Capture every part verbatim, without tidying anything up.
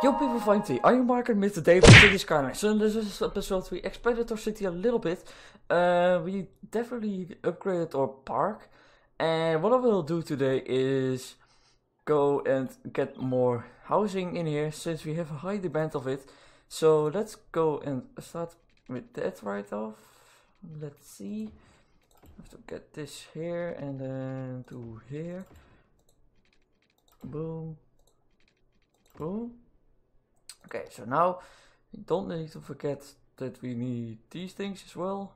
Yo people, finally, I am Mark and Mister David City Skylines. So in this episode we expanded our city a little bit. Uh, we definitely upgraded our park. And what I will do today is go and get more housing in here, since we have a high demand of it. So let's go and start with that right off. Let's see. I have to get this here and then to here. Boom. Boom. Okay, so now we don't need to forget that we need these things as well.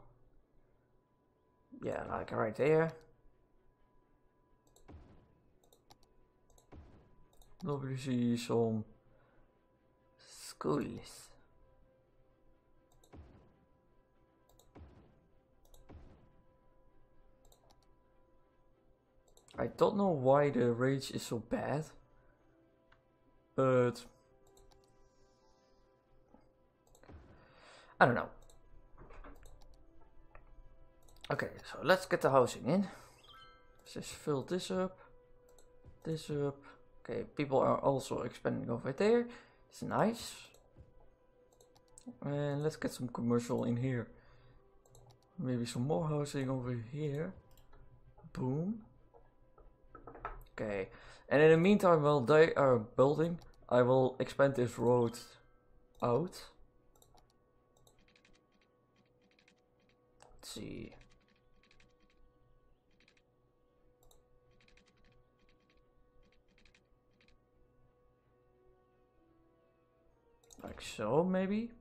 Yeah, like right there. Obviously some schools. I don't know why the range is so bad, but I don't know. Okay, so let's get the housing in. Let's just fill this up, this up. Okay, people are also expanding over there. It's nice. And let's get some commercial in here. Maybe some more housing over here. Boom. Okay, and in the meantime, while they are building, I will expand this road out. Let's see. Like so, maybe?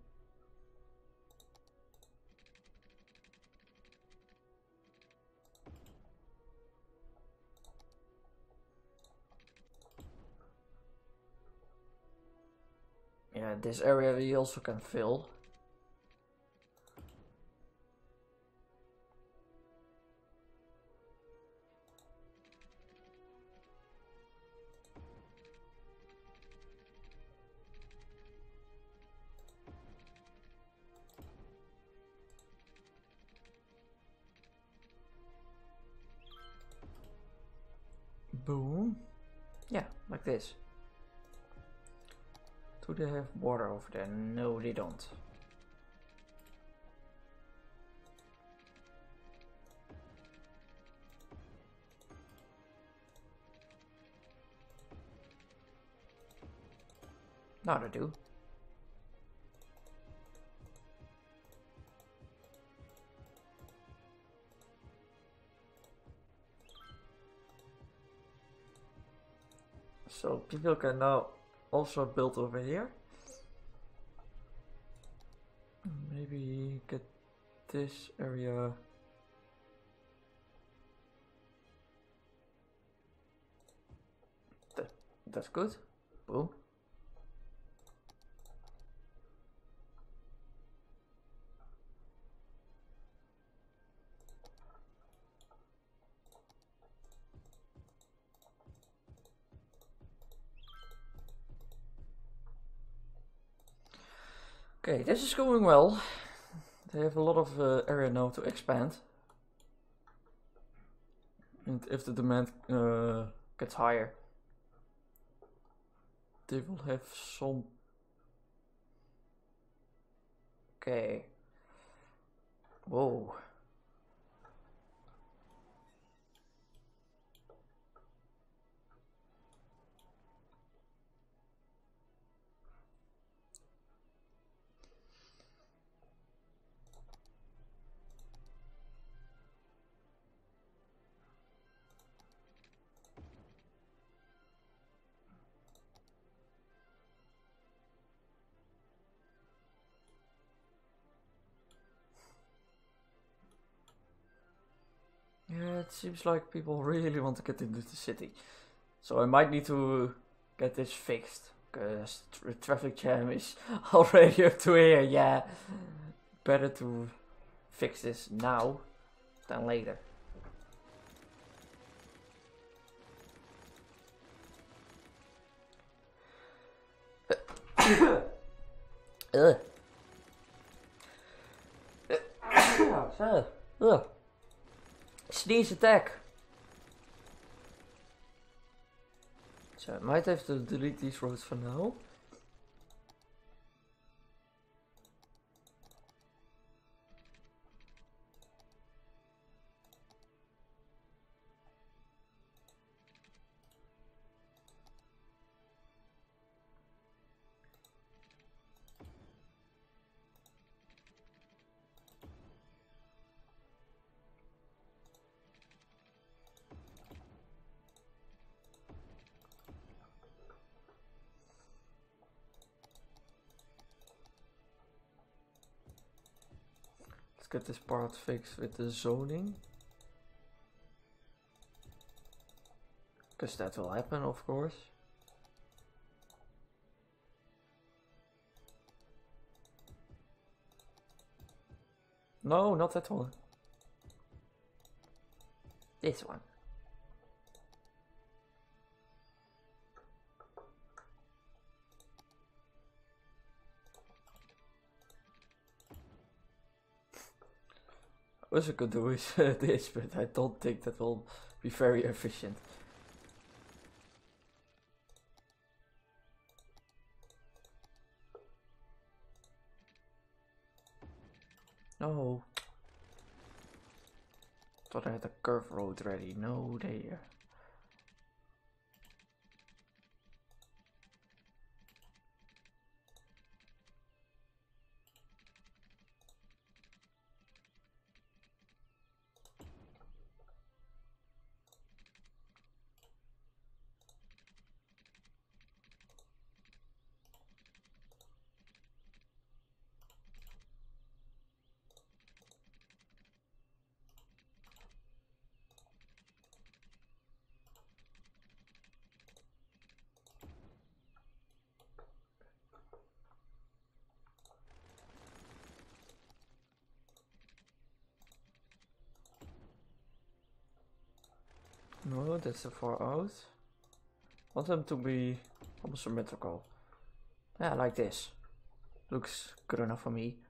Yeah, this area we also can fill. Boom. Yeah, like this. Do they have water over there? No, they don't. Now they do. So people can now also build over here. Maybe get this area. That, that's good. Boom. Okay, this is going well. They have a lot of uh, area now to expand. And if the demand uh, gets higher, they will have some. Okay. Whoa. Yeah, it seems like people really want to get into the city. So I might need to get this fixed, because the traffic jam is already up to here. Yeah, better to fix this now than later. Ugh. Ugh. Sneeze attack. So I might have to delete these roads for now. Let's get this part fixed with the zoning. Because that will happen, of course. No, not that one. This one. What I could do is uh, this, but I don't think that will be very efficient. No. Thought I had a curve road ready. No, there. No, that's too far out. Want them to be almost symmetrical. Yeah, like this. Looks good enough for me.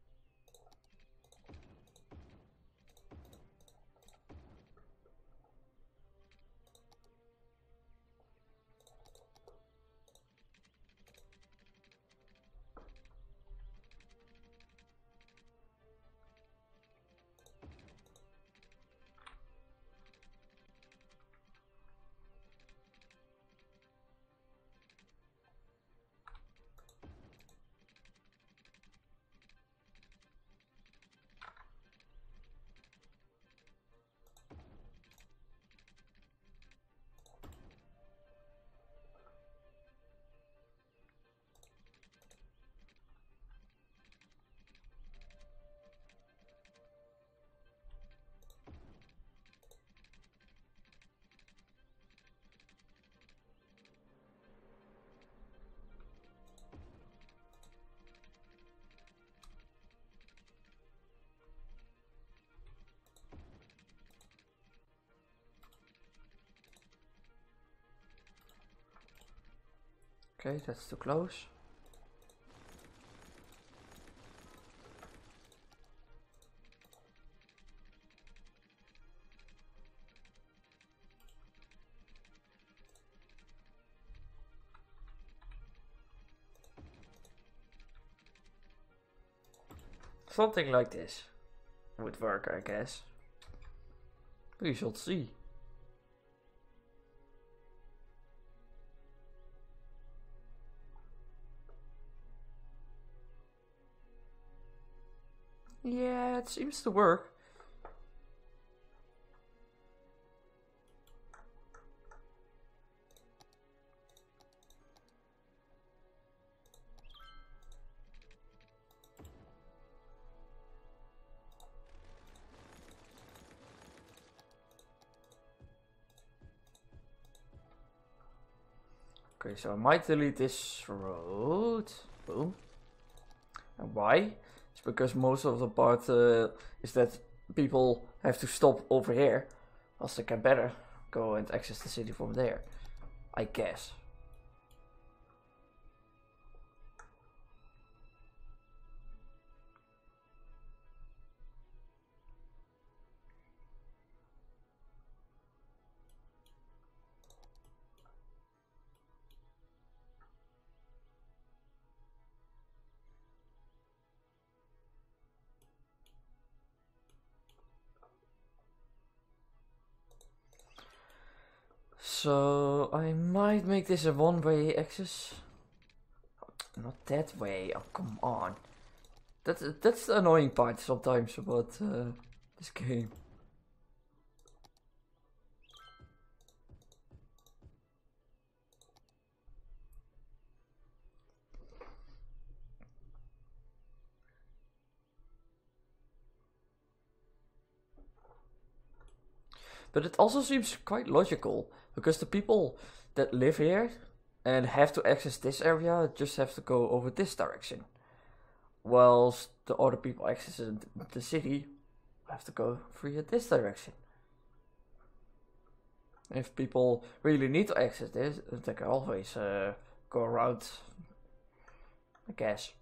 Okay, that's too close. Something like this would work, I guess. We shall see. Yeah, it seems to work. Okay, so I might delete this road. Boom. And why? It's because most of the part uh, is that people have to stop over here, else they can better go and access the city from there, I guess. So I might make this a one-way access. Not that way. Oh, come on. That's that's the annoying part sometimes about uh, this game. But it also seems quite logical, because the people that live here and have to access this area just have to go over this direction. Whilst the other people accessing the city have to go through this direction. If people really need to access this, they can always uh, go around, I guess.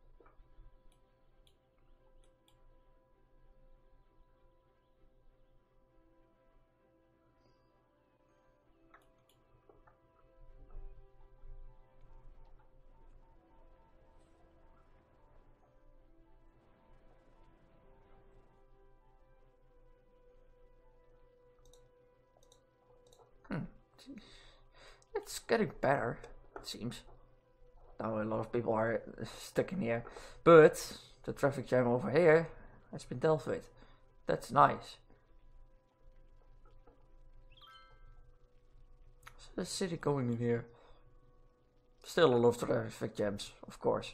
Hmm. It's getting better, it seems. Now a lot of people are stuck in here. But the traffic jam over here has been dealt with. That's nice. So the city going in here. Still a lot of traffic jams, of course.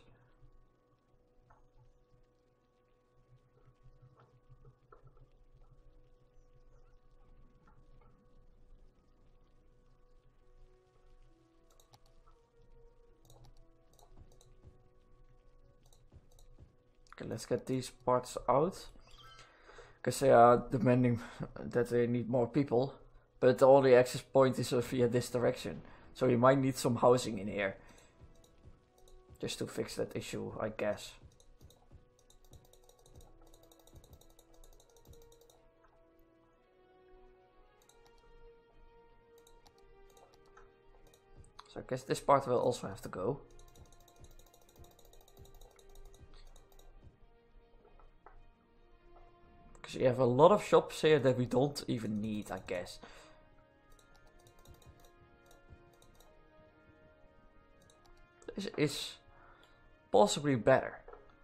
Okay, let's get these parts out. Because they are demanding that they need more people. But the only access point is via this direction. So you might need some housing in here. Just to fix that issue, I guess. So I guess this part will also have to go. Because you have a lot of shops here that we don't even need, I guess. This is possibly better.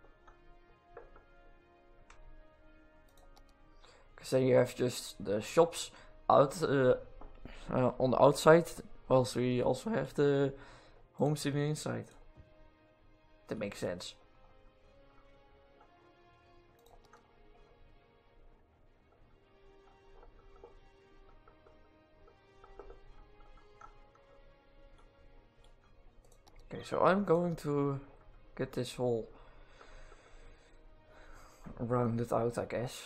Because then you have just the shops out uh, uh, on the outside, whilst we also have the homes in the inside. That makes sense. Okay, so I'm going to get this whole rounded out, I guess.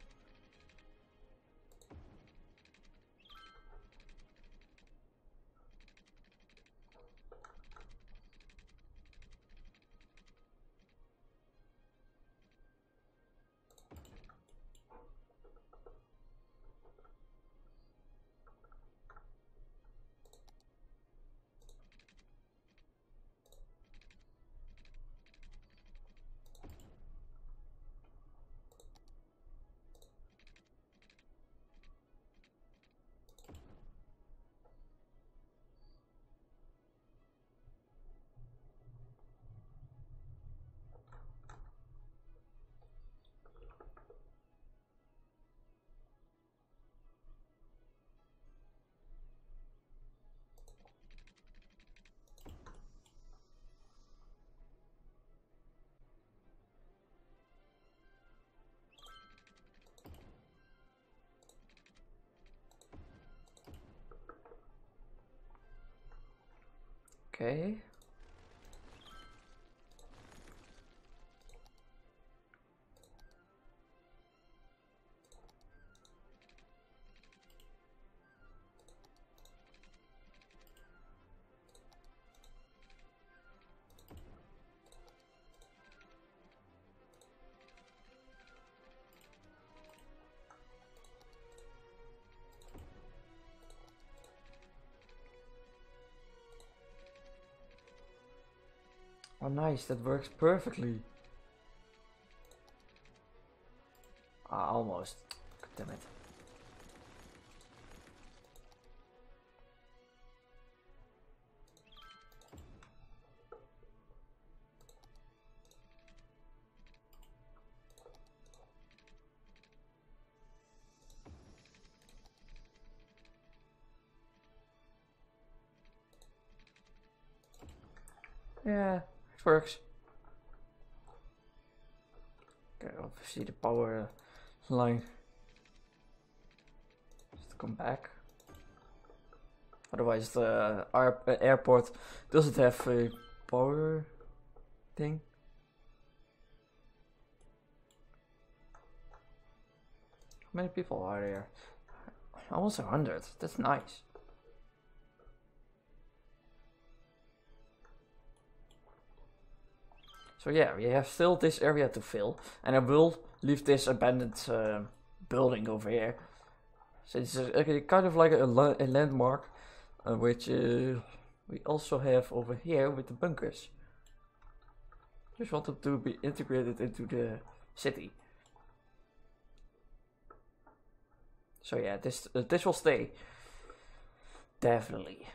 Okay. Oh nice, that works perfectly. Ah, almost. God damn it. Yeah, it works. Okay, obviously the power line. Just come back. Otherwise the air uh, airport doesn't have a power thing. How many people are there? Almost a hundred. That's nice. So yeah, we have still this area to fill, and I will leave this abandoned uh, building over here. So it's a, kind of like a, a landmark, uh, which uh, we also have over here with the bunkers. Just wanted to be integrated into the city. So yeah, this uh, this will stay. Definitely.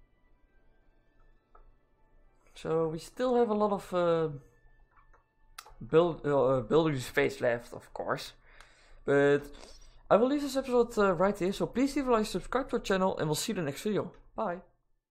So we still have a lot of uh, build uh, building space left, of course. But I will leave this episode uh, right here. So please leave a like, subscribe to our channel, and we'll see you in the next video. Bye.